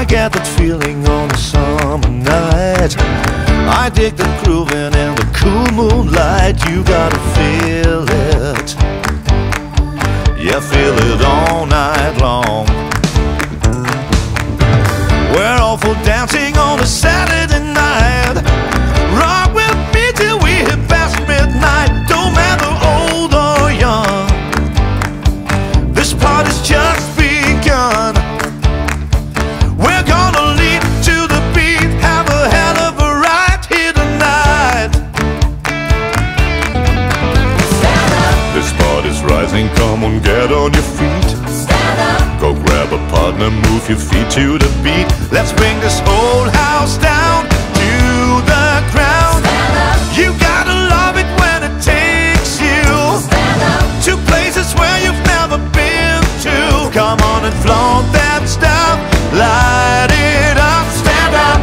I get that feeling on a summer night. I dig the grooving and the cool moonlight. You gotta feel it. Yeah, feel it all night long. We're all for dancing on a Saturday night. Rock with me till we hit past midnight. Don't matter old or young, this party's just begun. We're gonna lead to the beat, have a hell of a ride here tonight. Stand up. This party's rising, come on, get on your feet. Stand up. Go grab a partner, move your feet to the beat. Let's bring this whole house down to the ground. Stand up. You gotta love it when it takes you Stand up. to places where you've never been to. Come on and flaunt that stuff, light it up, stand up.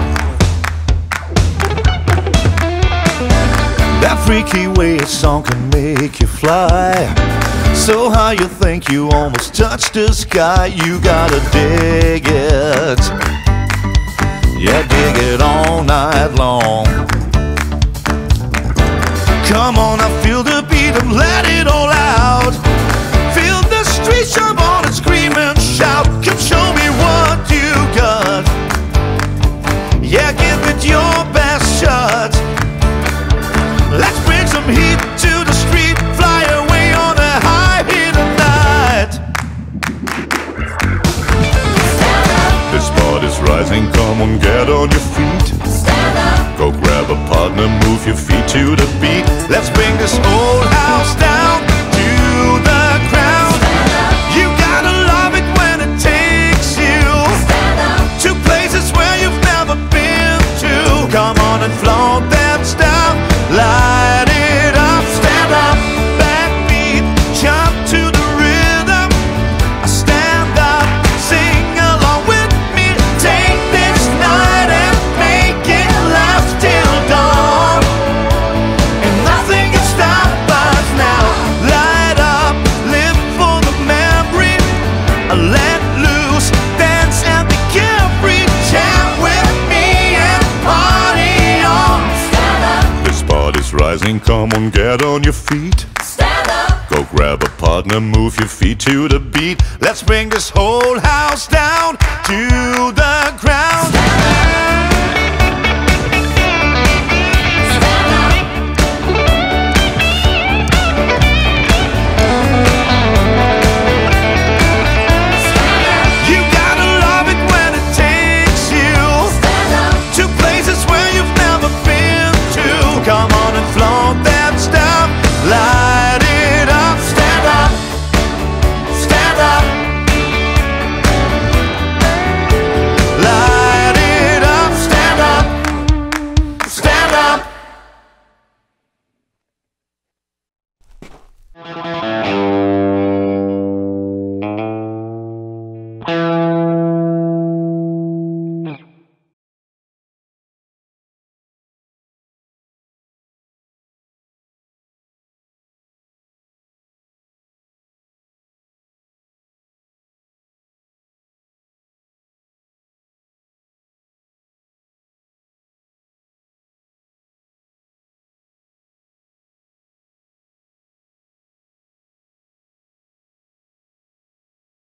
That freaky way a song can make you fly, so high you think you almost touched the sky. You gotta dig it, yeah, dig it all night long. Come on, I feel the beat and let it all out. Feel the streets jump on and scream and shout. Come show me what you got, yeah, give it your best shot. Let's bring some heat to the street, fly away on a high here tonight. Stand up. This party's rising, come on, get on your feet. Stand up. Go grab a partner, move your feet to the beat. Let's bring this whole house down to the ground. Stand up. You gotta love it when it takes you Stand up. to places where you've never been to. Come on and flaunt that stuff, light it up, stand up, backbeat, jump to the rhythm. Stand up, sing along with me. Take this night and make it last till dawn, and nothing can stop us now. Light up, live for the memory, let loose, dance and be carefree. Jam with me and party on. Stand up. This party's rising, come on, get on your feet. Stand up. Go grab a partner, move your feet to the beat. Let's bring this whole house down to the ground.